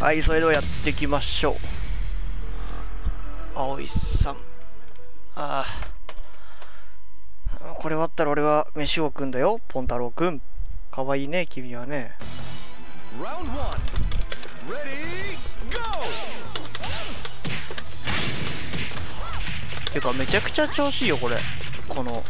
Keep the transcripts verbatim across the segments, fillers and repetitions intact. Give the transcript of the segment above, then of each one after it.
はい、それではやっていきましょう。葵さん。ああ。これ終わったら俺は飯を食うんだよ、ポンタロウくん。かわいいね、君はね。てかめちゃくちゃ調子いいよこれ。この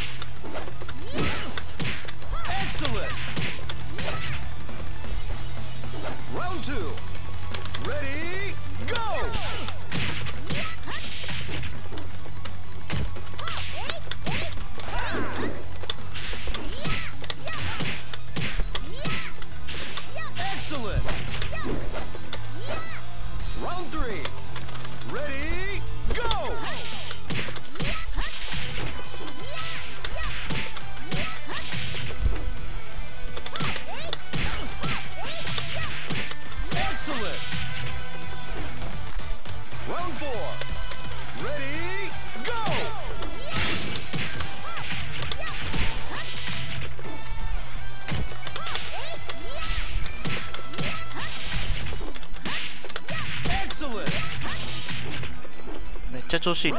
めっちゃ調子いいね。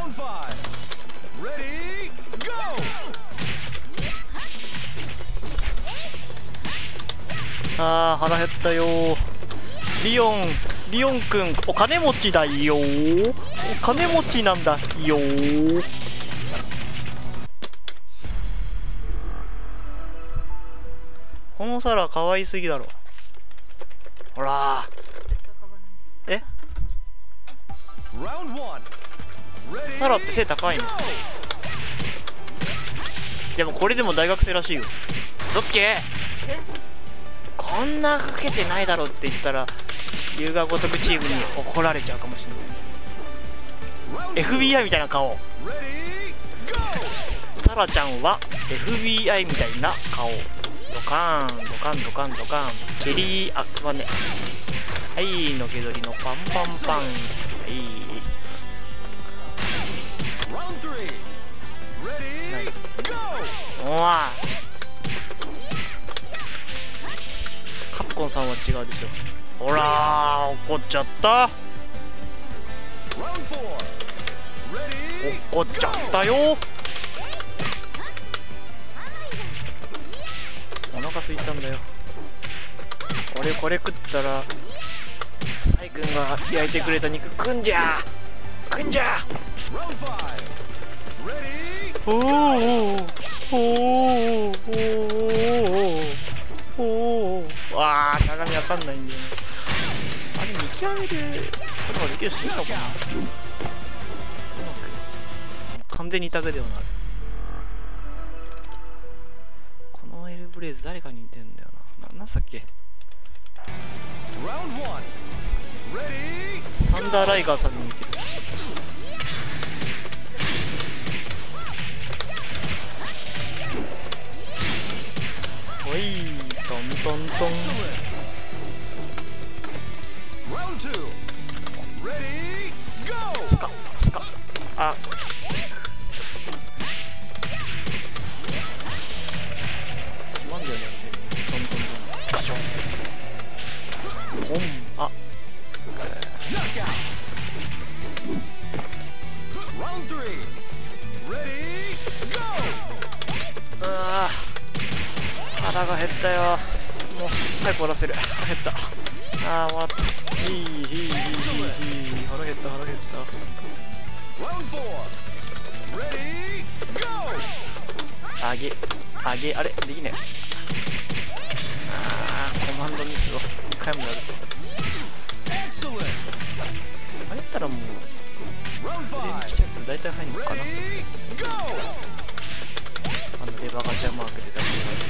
あー腹減ったよー。リオンリオンくんお金持ちだよー。お金持ちなんだよー。このサラ可愛すぎだろ。ほらー。えサラって背高いの？でもこれでも大学生らしいよ。嘘つけ。こんなかけてないだろって言ったら龍が如くチームに怒られちゃうかもしれない。 エフビーアイ みたいな顔。サラちゃんは エフビーアイ みたいな顔。ドカーンドカンドカンドカン。チェリーあくまね。はいのけぞりのパンパンパン。はいおわカプコンさんは違うでしょ。ほらー怒っちゃった。怒っちゃったよ。お腹空いたんだよ。俺これ食ったらサイ君が焼いてくれた肉食んじゃ食んじゃ。おーおーおーおーおーわー鏡わかんないんだよね。あれ見極めることができるしいいのかな。完全にタグではなる。このエルブレイズ誰かに似てんだよな。な、なんさっけサンダーライガーさんに似てる。おいトントントン。スカスカあつまんだよね。トントントンガチョンポンああ腹が減ったよ。もう早く終わらせる。腹減った。ああ終わった。いいいいいいいいい腹減った腹減った。あげあげあれできねえ。ああコマンドミスをにかいもやるとあれやったらもう上に来たやつ大体入るのかな。あのレバーガチャマークで大体入る。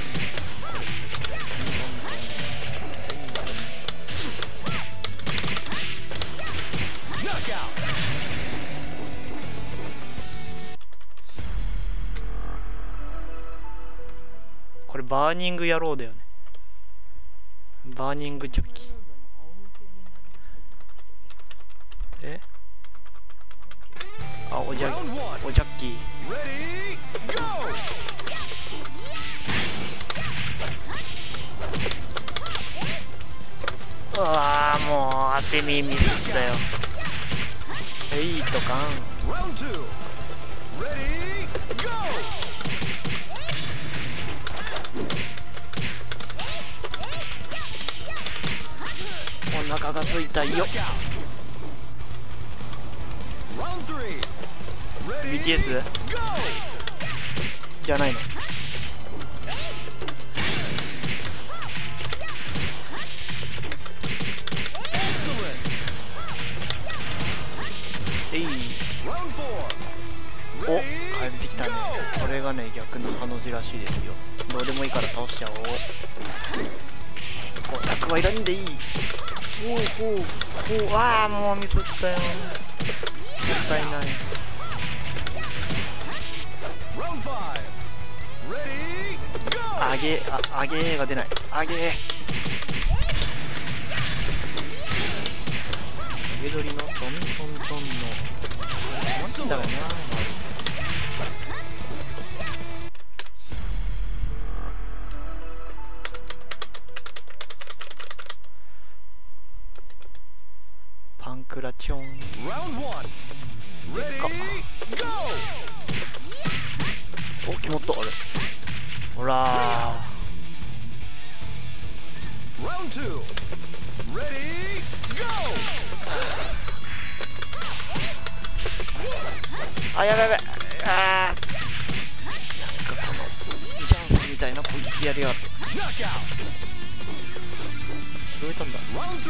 これバーニング野郎だよね。バーニングチョッキ。えあおじゃおジャッキー。ああもうあー、テミミスったよ。いいとかん。お腹が空いたよ。 ビーティーエス じゃないの。えい、お、帰ってきたね。これがね、逆のハの字らしいですよ。どうでもいいから倒しちゃおう。オタクはいらんでいい。ほうほうほう、ああ、もうミスったよ。もったいない。あげ、あ、あげが出ない。あげあげ取りのトントントンのなんだろうな。パンクラチョン。お、決まった。あれ、ほらー。あ、やばいやばい。あー、なんかこのジャンさんみたいな攻撃やりやがって。拾えたんだ。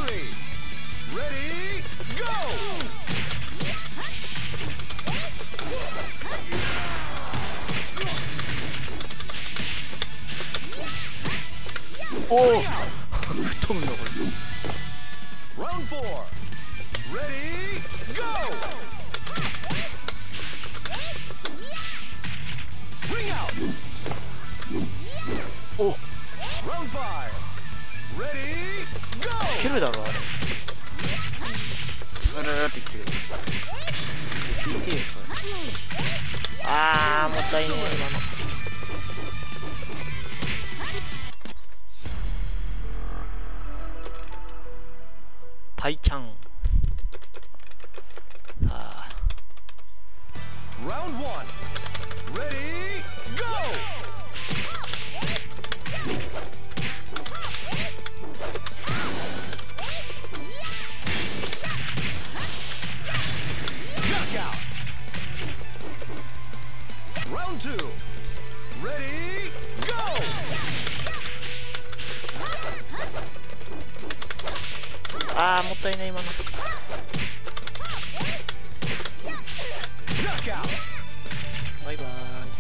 おお、吹っ飛ぶんだこれ。お、蹴るだろあれ。スルーって切る。絶対いいよそれ。あー、もったいねえ今の。パイちゃん。あー。あー、もったいない今の。バイバーイ。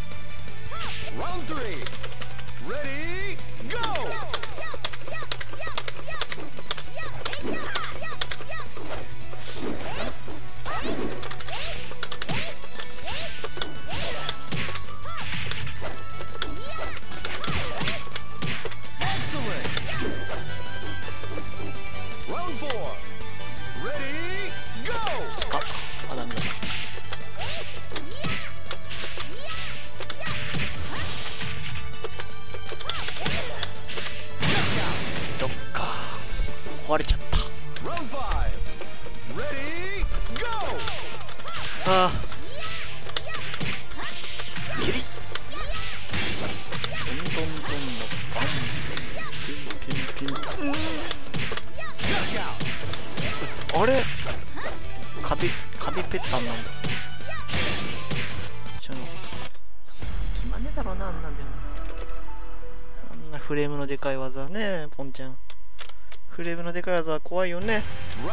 あ、ダメだ。どっか壊れちゃった。ああ、キリトントントンのバンキンキンキン、うん、あれカビカビペッタンなんだ。ちょっと決まんねえだろうな、あんなんでも。あんなフレームのでかい技ね、ポンちゃん。フレームのでかい技は怖いよね。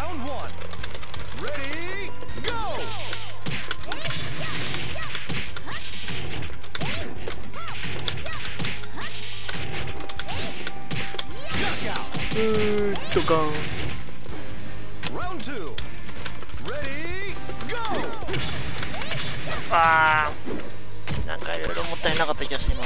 うーっとかん。あー、なんかいろいろもったいなかった気がしています。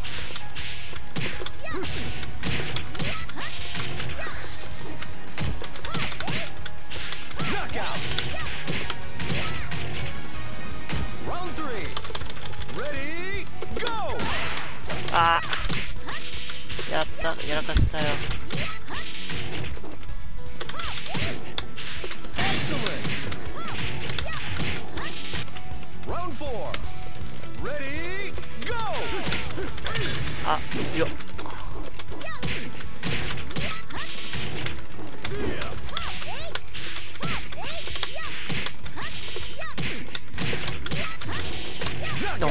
あー、やった、やらかしたよ。 強っ。ドン。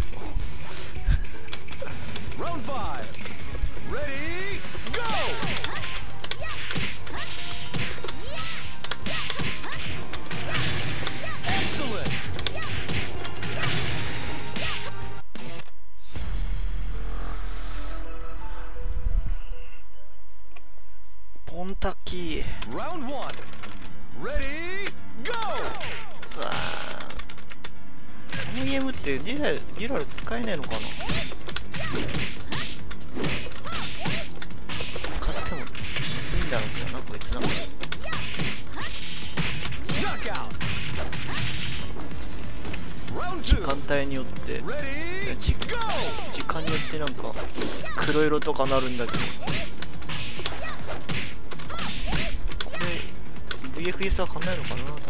ポンタキー。うわあ、このゲームってデュラル、デュラル使えねえのかな。使ってもいいんだろうけどな、こいつな。時間帯によって時、時間によってなんか黒色とかなるんだけど、これ ブイエフエス は変わんないのかな、多分。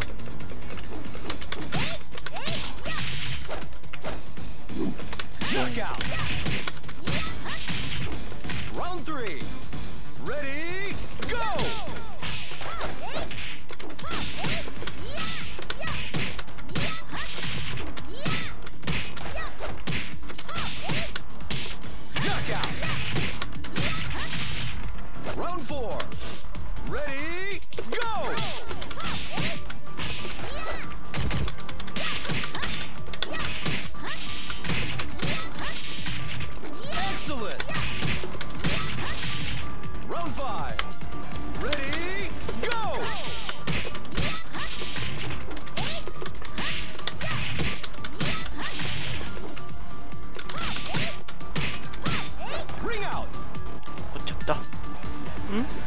ん